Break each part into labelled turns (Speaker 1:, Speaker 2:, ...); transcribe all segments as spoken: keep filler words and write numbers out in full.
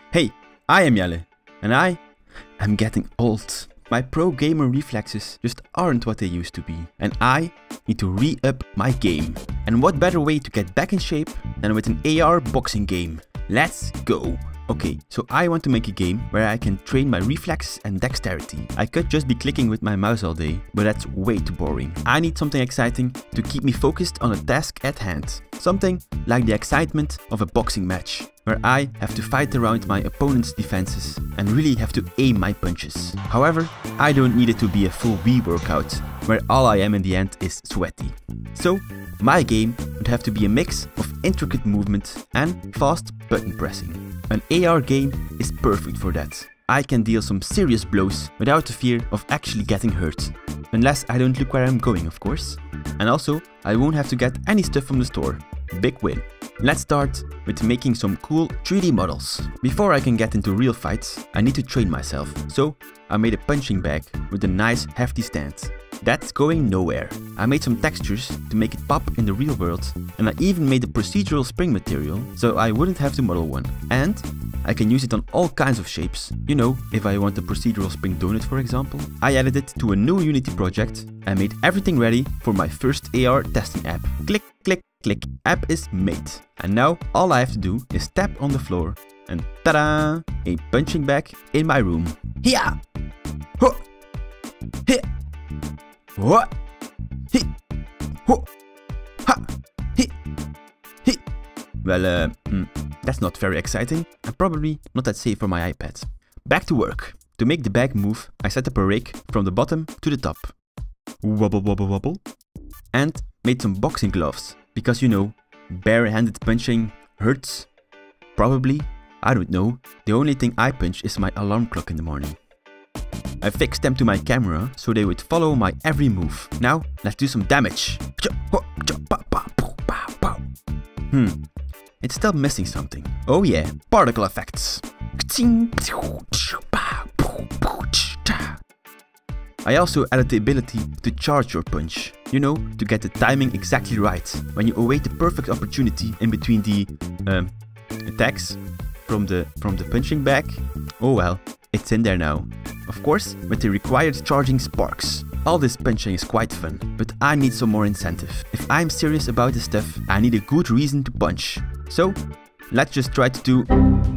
Speaker 1: Hey, I am Jelle, and I am getting old. My pro gamer reflexes just aren't what they used to be, and I need to re-up my game. And what better way to get back in shape than with an A R boxing game? Let's go! Okay, so I want to make a game where I can train my reflexes and dexterity. I could just be clicking with my mouse all day, but that's way too boring. I need something exciting to keep me focused on a task at hand. Something like the excitement of a boxing match, where I have to fight around my opponent's defenses and really have to aim my punches. However, I don't need it to be a full Wii workout, where all I am in the end is sweaty. So, my game would have to be a mix of intricate movement and fast button pressing. An A R game is perfect for that. I can deal some serious blows without the fear of actually getting hurt. Unless I don't look where I'm going, of course. And also, I won't have to get any stuff from the store. Big win. Let's start with making some cool three D models. Before I can get into real fights, I need to train myself. So, I made a punching bag with a nice hefty stand. That's going nowhere. I made some textures to make it pop in the real world, and I even made a procedural spring material so I wouldn't have to model one. And I can use it on all kinds of shapes. You know, if I want a procedural spring donut, for example. I added it to a new Unity project and made everything ready for my first A R testing app. Click, click, click, app is made. And now all I have to do is tap on the floor and ta-da! A punching bag in my room. Hiya! Ho! Hi! What? Hi! Ho! Ha! Hi! Hi! Well, uh, mm, that's not very exciting and probably not that safe for my iPad. Back to work. To make the bag move, I set up a rake from the bottom to the top. Wobble wobble wobble. And made some boxing gloves, because you know, bare-handed punching hurts. Probably. I don't know. The only thing I punch is my alarm clock in the morning. I fixed them to my camera so they would follow my every move. Now, let's do some damage. Hmm, it's still missing something. Oh yeah, particle effects. I also added the ability to charge your punch. You know, to get the timing exactly right. When you await the perfect opportunity in between the um, attacks from the, from the punching bag. Oh well, it's in there now. Of course, with the required charging sparks. All this punching is quite fun, but I need some more incentive. If I'm serious about this stuff, I need a good reason to punch. So, let's just try to do...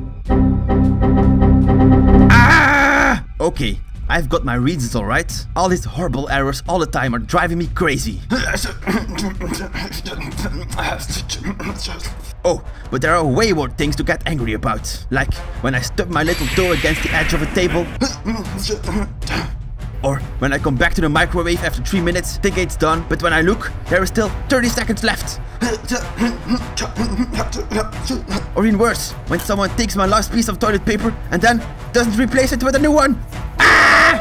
Speaker 1: Ah! Okay, I've got my reasons alright. All these horrible errors all the time are driving me crazy. Oh, but there are way more things to get angry about. Like when I stub my little toe against the edge of a table. Or when I come back to the microwave after three minutes, think it's done, but when I look, there is still thirty seconds left. Or even worse, when someone takes my last piece of toilet paper and then doesn't replace it with a new one. Ah!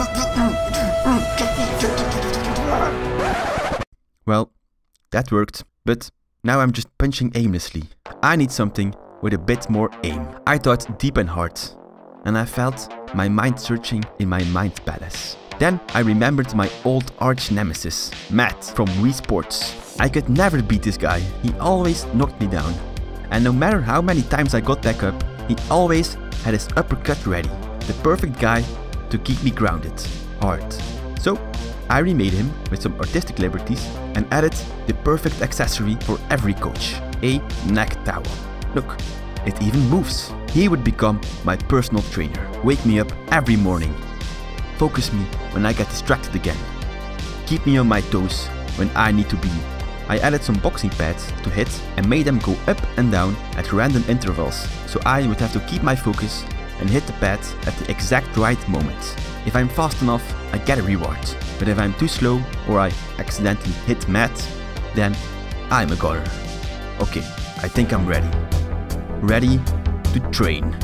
Speaker 1: Well, that worked, but now I'm just punching aimlessly. I need something with a bit more aim. I thought deep and hard, and I felt my mind searching in my mind palace. Then I remembered my old arch nemesis, Matt from Wii Sports. I could never beat this guy, he always knocked me down. And no matter how many times I got back up, he always had his uppercut ready. The perfect guy to keep me grounded, hard. So I remade him with some artistic liberties and added the perfect accessory for every coach, a neck towel. Look, it even moves. He would become my personal trainer, wake me up every morning, focus me when I get distracted again, keep me on my toes when I need to be. I added some boxing pads to hit and made them go up and down at random intervals, so I would have to keep my focus and hit the pads at the exact right moment. If I'm fast enough, I get a reward. But if I'm too slow or I accidentally hit Matt, then I'm a goner. Okay, I think I'm ready. Ready to train.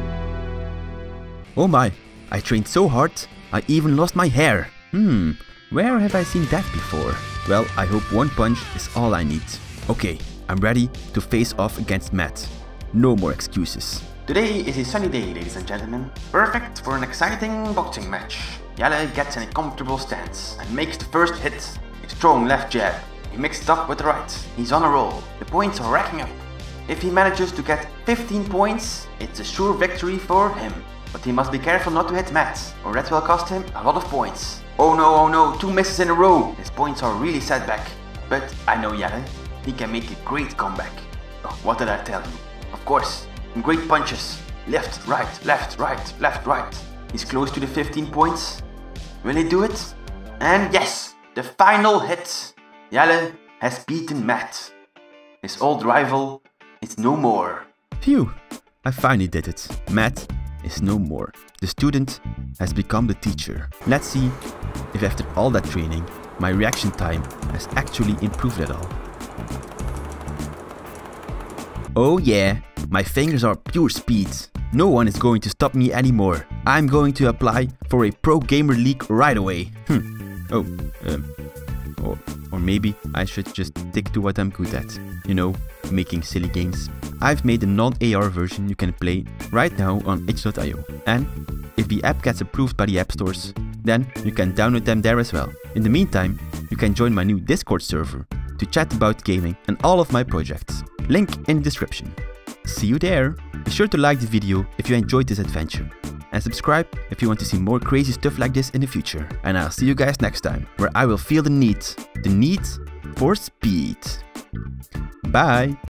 Speaker 1: Oh my, I trained so hard, I even lost my hair. Hmm, Where have I seen that before? Well, I hope one punch is all I need. Okay, I'm ready to face off against Matt. No more excuses.
Speaker 2: Today is a sunny day, ladies and gentlemen. Perfect for an exciting boxing match. Jelle gets in a comfortable stance and makes the first hit. A strong left jab. He mixed it up with the right. He's on a roll. The points are racking up. If he manages to get fifteen points, it's a sure victory for him. But he must be careful not to hit Matt, or that will cost him a lot of points. Oh no, oh no, two misses in a row. His points are really set back. But I know Jelle. He can make a great comeback. Oh, what did I tell you? Of course, great punches. Left, right, left, right, left, right. He's close to the fifteen points. Will he do it? And yes, the final hit. Jelle has beaten Matt. His old rival is no more.
Speaker 1: Phew, I finally did it. Matt is no more. The student has become the teacher. Let's see if after all that training, my reaction time has actually improved at all. Oh yeah, my fingers are pure speed. No one is going to stop me anymore. I'm going to apply for a Pro Gamer League right away. Hmm. Oh, um, or, or maybe I should just stick to what I'm good at. You know, making silly games. I've made a non-A R version you can play right now on itch dot i o. And if the app gets approved by the app stores, then you can download them there as well. In the meantime, you can join my new Discord server to chat about gaming and all of my projects. Link in the description. See you there! Be sure to like the video if you enjoyed this adventure. And subscribe if you want to see more crazy stuff like this in the future. And I'll see you guys next time, where I will feel the need, the need for speed. Bye!